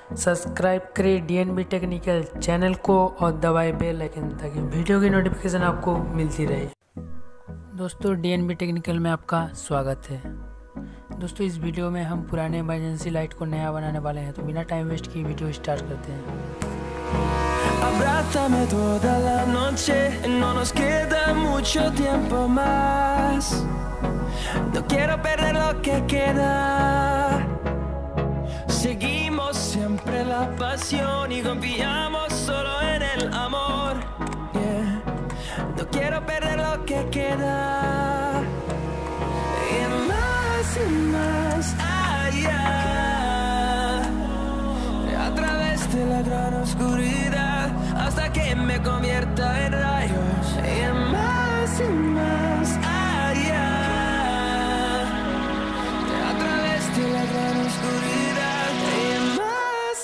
सब्सक्राइब करें DNB technical channel को और दबाएं बेल आइकन ताकि वीडियो की नोटिफिकेशन आपको मिलती रहे। दोस्तों, डीएनबी टेक्निकल में आपका स्वागत है। दोस्तों, इस वीडियो में हम पुराने इमरजेंसी लाइट को नया बनाने वाले हैं, तो बिना टाइम वेस्ट किए वीडियो स्टार्ट करते हैं। Abrázame toda la noche, no nos queda mucho tiempo más. No quiero perder lo que queda. Seguimos siempre la pasión y confiamos solo en el amor. Yeah. No quiero perder lo que queda. Y más allá, a través de la gran oscuridad, hasta que me convierta en rayos. Y más allá, a través de la gran oscuridad. Y más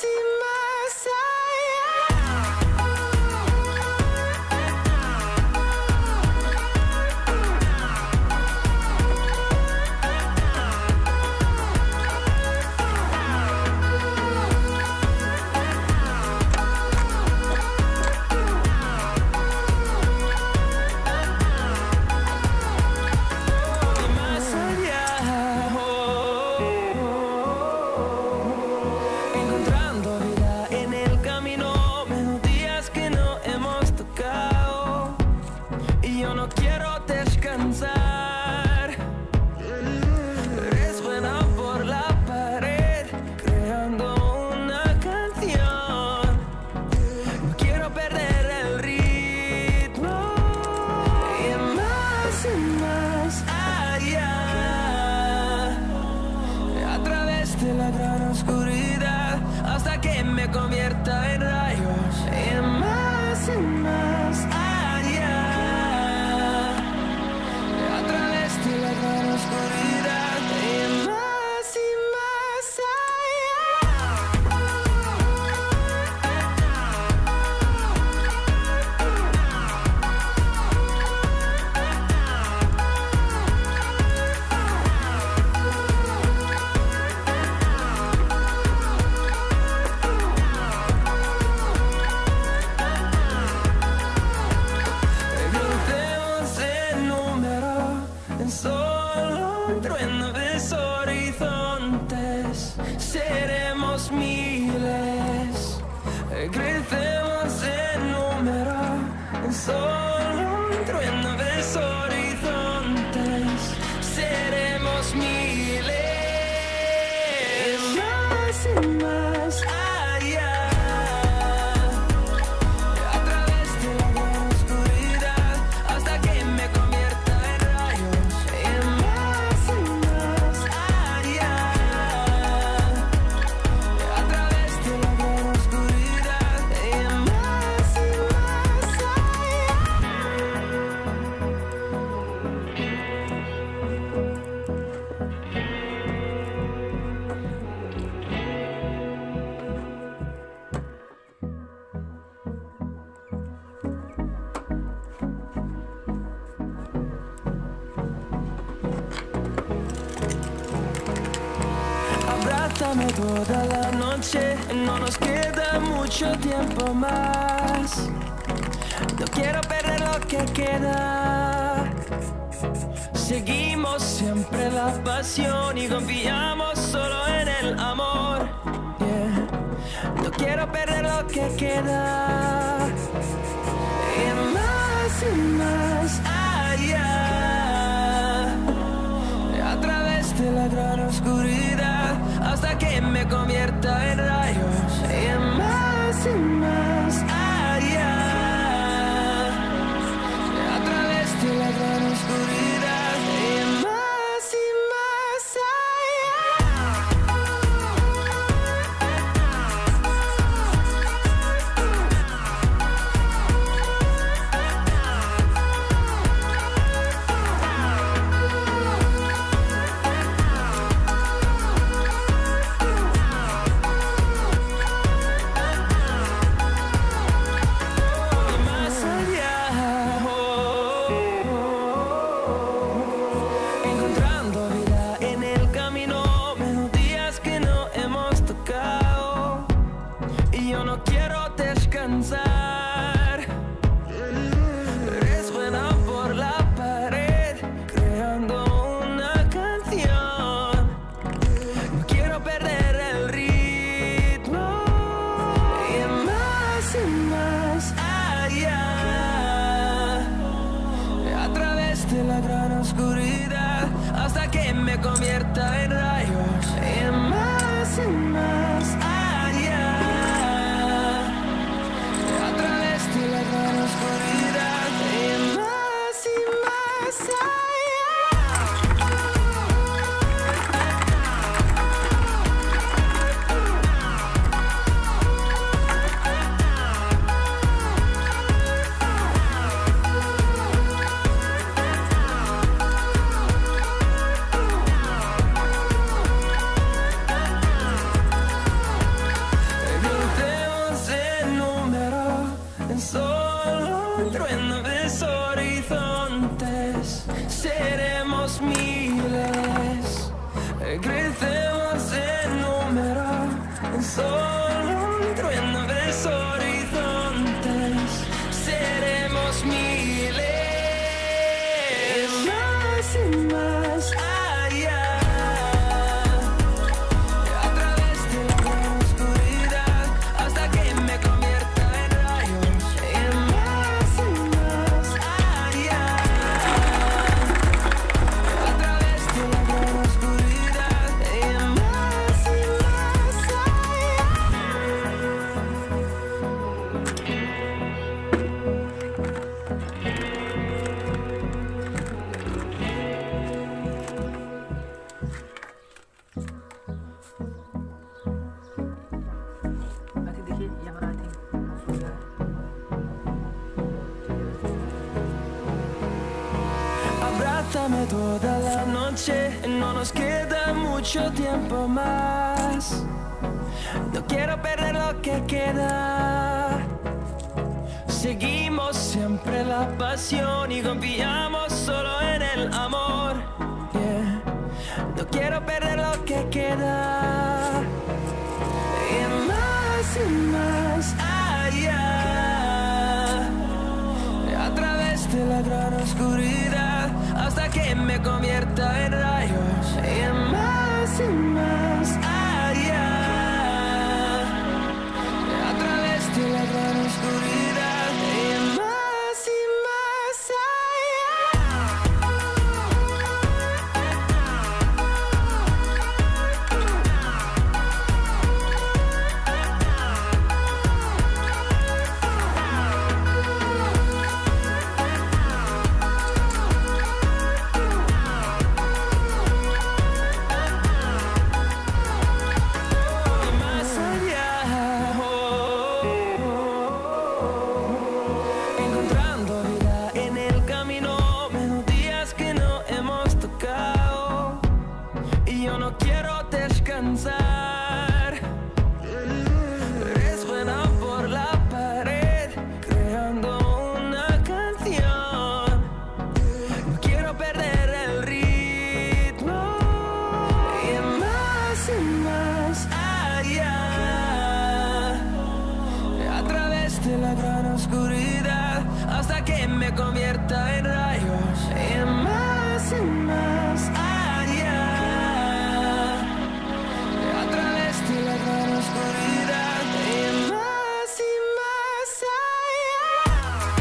de la gran oscuridad, hasta que me convierta en rayos. Y más allá, a través de la gran oscuridad. Y más solo un trueno de horizontes, seremos miles, crecemos en número, solo un trueno de horizontes, seremos miles, más allá, a través de la gran oscuridad, hasta que me convierta en rayos. Abrázame toda la noche, no nos queda mucho tiempo más. No quiero perder lo que queda. Seguimos siempre la pasión y confiamos solo en el amor. Yeah. No quiero perder lo que queda. Y más allá, a través de la gran oscuridad, hasta que me convierta en rayos. Y más allá, a través de la gran oscuridad. Y más allá. solo un trueno de horizontes. Seremos miles, más y más allá, a través de la gran oscuridad, hasta que me convierta en rayos. Más y más allá, a través de la gran oscuridad, más y más allá. बाकी देखिए ये हमारा I think हो गया है। Abrázame toda la noche, no nos queda mucho tiempo más. No quiero perder lo que queda. Seguimos siempre la pasión y confiamos solo en el amor. Yeah. No quiero perder lo que queda. Y más allá, a través de la gran oscuridad, hasta que me convierta en rayos. Y más allá, a través de la gran oscuridad, y más allá. Más allá, encontrando vida en el camino, melodías que no hemos tocado, y yo no quiero descansar. Resuena por la pared, creando una canción. No quiero perder el ritmo. Y más allá, a través de la gran oscuridad, hasta que me convierta en rayos. Y más allá, a través de la gran oscuridad, y más allá.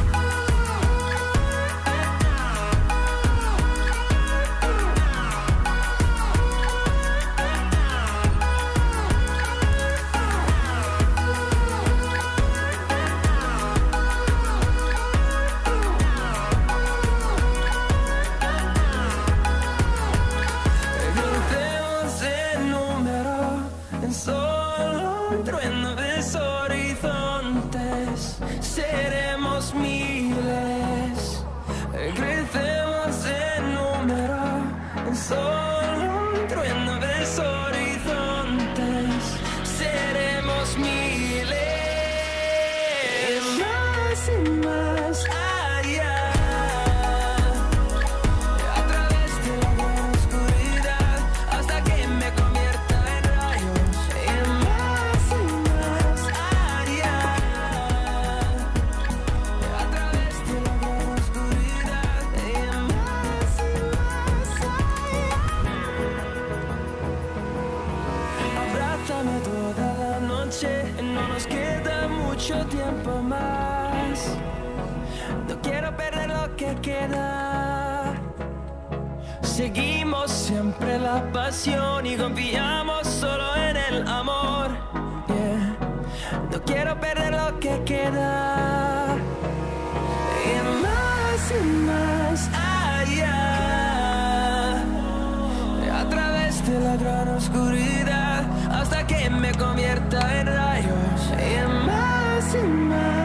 Crucemos el número en solo un trueno de horizontes. Seremos miles. Crecemos en número en solo un trueno de horizontes. Seremos miles, más allá, a través de la gran oscuridad, hasta que me convierta en rayos. Y más allá, a través de la gran oscuridad, y más allá. Abrázame toda la noche, no nos queda mucho tiempo más. No quiero perder lo que queda. Seguimos siempre la pasión y confiamos solo en el amor. Yeah. No quiero perder lo que queda. Y más allá, a través de la gran oscuridad, hasta que me convierta en rayos. Y más